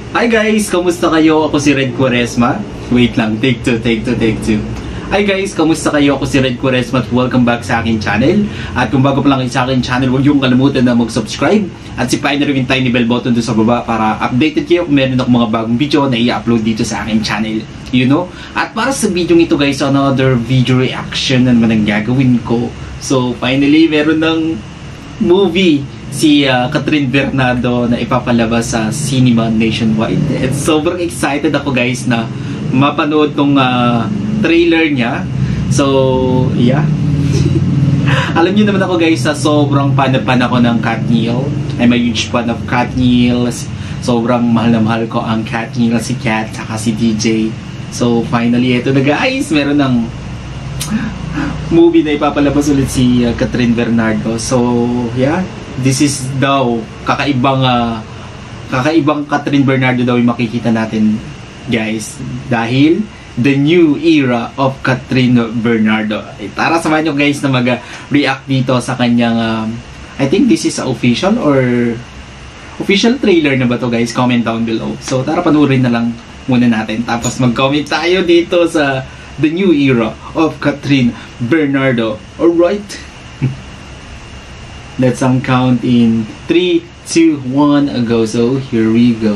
Hi guys! Kamusta kayo? Ako si Red Quaresma. Wait lang, take two. Hi guys! Kamusta kayo? Ako si Red Quaresma at welcome back sa aking channel. At kung bago pa lang sa aking channel, huwag niyong kalimutan na mag-subscribe at sipain na rin yung tiny bell button doon sa baba para updated kayo kung meron ako mga bagong video na i-upload dito sa aking channel. You know? At para sa video ito guys, another video reaction na naman ang gagawin ko. So finally, meron ng movie si Catherine Bernardo na ipapalabas sa cinema nationwide. At sobrang excited ako guys na mapanood tong trailer niya. So, yeah. Alam niyo naman ako guys sa sobrang fan ako ng Katniel. I'm a huge fan of Katniel. Sobrang mahal na mahal ko ang Katniel, si Kat, saka si DJ. So, finally, ito na guys. Meron ng movie na ipapalabas ulit si Catherine Bernardo. So, yeah. This is daw kakaibang Catherine Bernardo daw yung makikita natin guys, dahil the new era of Catherine Bernardo. Tara, samahan nyo guys na mag-react dito sa kanyang I think this is official or official trailer na ba to guys? Comment down below. So tara, panoorin na lang muna natin, tapos mag-comment tayo dito sa the new era of Catherine Bernardo. Alright. Let's count in 3, 2, 1, go. So, here we go.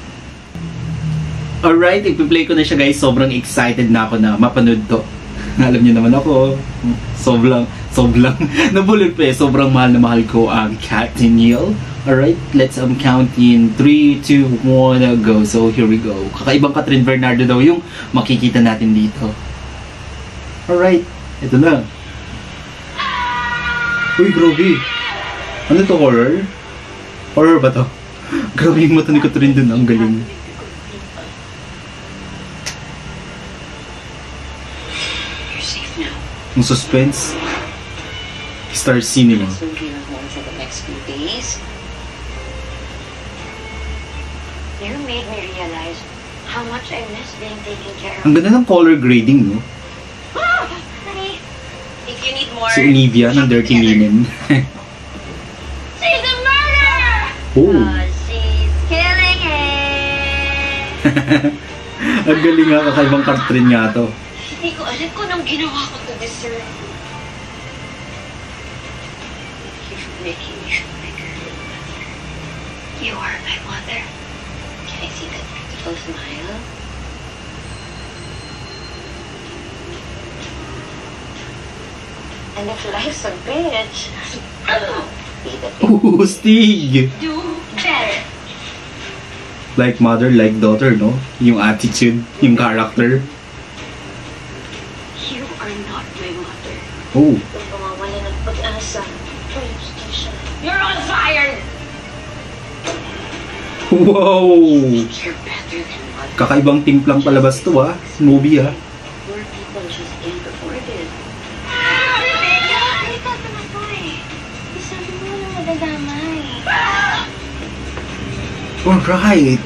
Alright, ipi-play ko na siya guys. Sobrang excited na ako na mapanood to. Alam niyo naman ako, sobrang nabulol pa eh. Sobrang mahal na mahal ko ang Katniel. Alright, let's count in 3, 2, 1, go. So, here we go. Kakaibang Catherine Bernardo daw yung makikita natin dito. Alright, ito na. Uy, grabe. Ano to, horror? Horror ba to? Grabe yung mata ni Catherine dun, ang galing. Ang suspense. Star Cinema. Ang ganda ng color grading, no? Si Olivia ng Dirty Linen. Oh. She's killing it! Ang galing nga, kakaibang Catherine nga to. Hindi ko alam kung anong ginawa ko to deserve. You're making me feel like a real mother. You are my mother. Can I see that beautiful smile? And if life's a bitch, ooh, Stig! do better. Like mother, like daughter, no? Yung attitude, yung character. You are not my mother. Oh. Kung pumawala ng pag-asa, you're on fire! Wow! You're better than mother. Kakaibang timplang palabas to movie More people just can't afford it. Alright!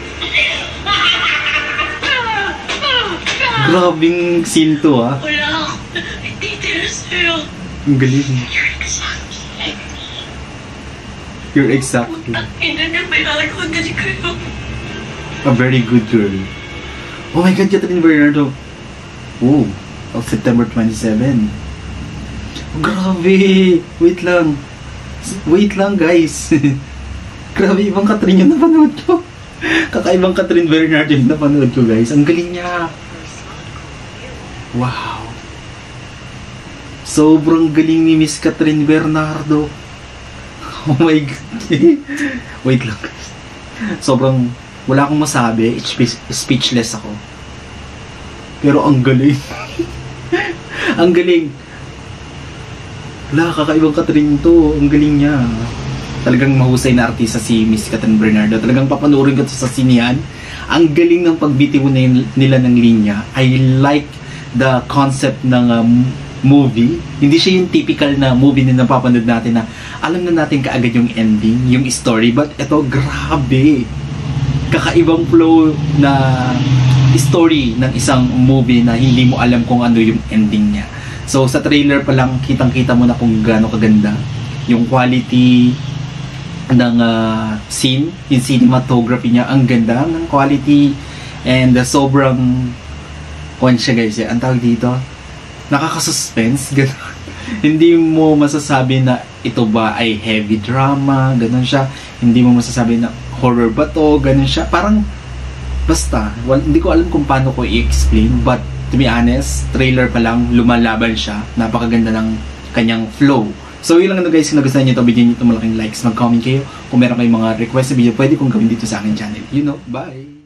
Grabing scene to Wala ako. Hindi tira sa'yo. Ang galing. You're exactly like me. You're exactly Ina na may nakakagad kayo. a very good girl. Oh my God, Catherine Bernardo. Oh, of September 27. Grabe! Wait lang guys. Grabe, ibang Catherine yung napanood ko. Kakaibang Catherine Bernardo yung napanood ko guys. Ang galing niya. Wow. Sobrang galing ni Miss Catherine Bernardo. Oh my God. Wait lang guys. Sobrang wala akong masabi. Speechless ako. Pero ang galing. Ang galing. Wala, kakaibang Catherine to. Ang galing niya. Talagang mahusay na artista si Miss Catherine Bernardo. Talagang papanoorin ko sa sinihan. Ang galing ng pagbitiw nila ng linya. I like the concept ng movie. Hindi siya yung typical na movie na napapanood natin na alam na natin kaagad yung ending, yung story. But ito, grabe. Kakaibang flow na story ng isang movie na hindi mo alam kung ano yung ending niya. So sa trailer pa lang, kitang-kita mo na kung gaano kaganda yung quality, scene. Yung cinematography niya, ang ganda ng quality, and sobrang siya guys, ang tawag dito, nakaka-suspense, gano'n. Hindi mo masasabi na ito ba ay heavy drama, gano'n siya. Hindi mo masasabi na horror ba to, gano'n siya. Parang basta, hindi ko alam kung paano ko i-explain, but to be honest, trailer pa lang, lumalaban siya. Napakaganda ng kanyang flow. So yun lang guys, kung nagustuhan niyo ito, bigyan niyo ito malaking likes, mag-comment kayo. Kung meron kayong mga request sa video, pwede kong gawin dito sa aking channel. You know, bye!